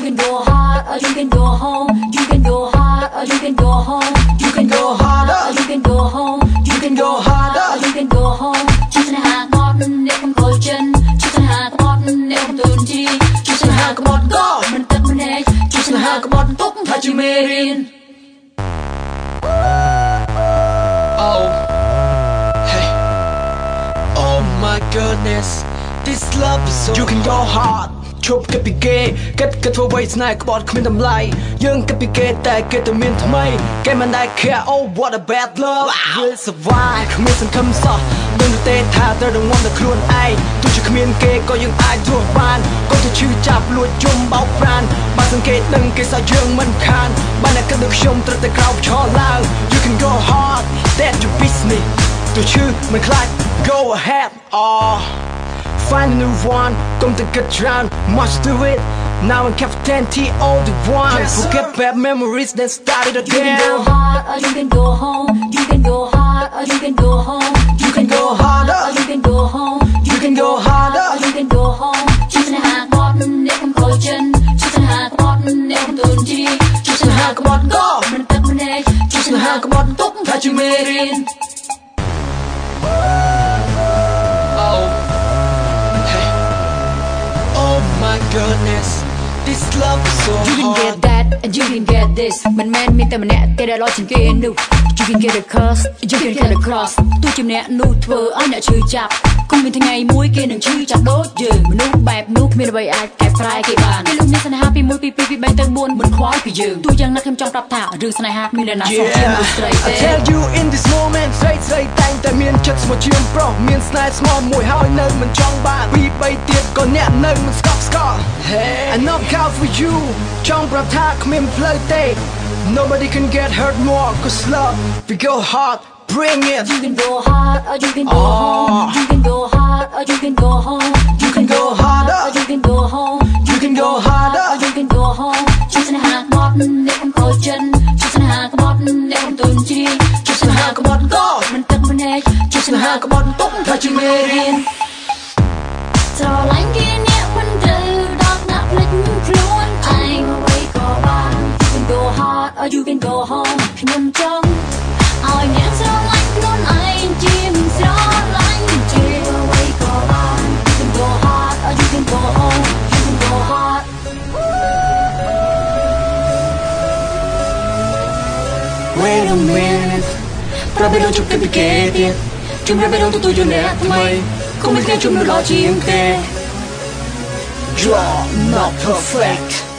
can go hard or you can go home. You can go hard or you can go home. You can go harder or you can go home. You can go harder or you can go home. Just in a hang on, never collision. Just in a hang on, never don't see. Just in a hang on, go, man, take my neck. Just in a hang on, top, touch your marine. Oh, hey, oh my goodness, this love is so. You can go hard. ជប់គិតពីគេគិតធ្វើអ្វីស្នេហ៍ក្បត់គ្មានតម្លៃយើងគិតពីគេតែគេទៅមានថ្មីគេមិនដែល care oh what a bad love will survive គ្មានសង្ឃឹមសោះដឹងទេថាត្រូវរងំតែខ្លួនឯងទោះជាគ្មានគេក៏យើងអាចរស់បានក៏ទៅឈឺចាប់លួចយំបោកប្រានបើសង្កេតដឹងគេសោះយើងមិនខានបានតែគិតដូចខ្ញុំត្រូវតែក្រោកឈរឡើង You can go hard that your business ទោះឈឺមិនខ្លាច go ahead Find a new one, come to get drowned, much to it. Now in Captain T all the one. Forget bad memories, then start it again. You can go hard or you can go home. You can go hard or you can go home. You can go harder or you can go home. You can go harder or you can go home. Just in a hang on, never collision. Just in a hang on, never don't see. Just in a hang on, go, man, take my neck. Just in a hang on, top, touch your marine. My goodness, this love is so hard. You can get that and you can get this. Man, me te mẹ te đã lo chuyện kia nu. You can get a curse, you can get a cross. Tu chim nè nu thưa ai nè chửi chạp. Cùng mình thế ngày mũi kia đừng chửi chạp đốt dừng. Mình nu bẹp nu mình là bầy ai kẹp fry kẹp bàn. Cái lúc này sân happy mũi pi bay tới buồn mình khoái vì dừng. Tu chẳng nát thêm trong đập thả rừng sân happy mình là nát song chim được straight. I tell you in this moment, say thank tại miền chất một chim pro miền slide small mùi hơi nơi mình trong bàn. Pi bay tiệt còn nè nơi mình score. I knock out for you. Trong đập thả mình play day. Nobody can get hurt more, cause love, we go hard, bring it. You can go hard or you can go home. You can go hard or you can go home. You can go harder or you can go home. You can go harder or you can go home. Just in a hang on, never collision. Just in a hang on, never don't see. Just in a hang on, go, man, take my neck. Just in a hang on, top, touch your marine. So like kia nhẹ phân trừ đọc nắp lịch luôn anh quay có bàn. You can go hard or you can go home. Nhầm trong ai nhẹ so like luôn anh chim gió lạnh chiều quay có bàn. You can go hard or you can go home. You can go hard. Wait a minute, probably don't chụp cái kê tiệt. Chúng ta đâu tôi cho nè mày. Không biết nghe chúng nó lo chim kê. You're not perfect.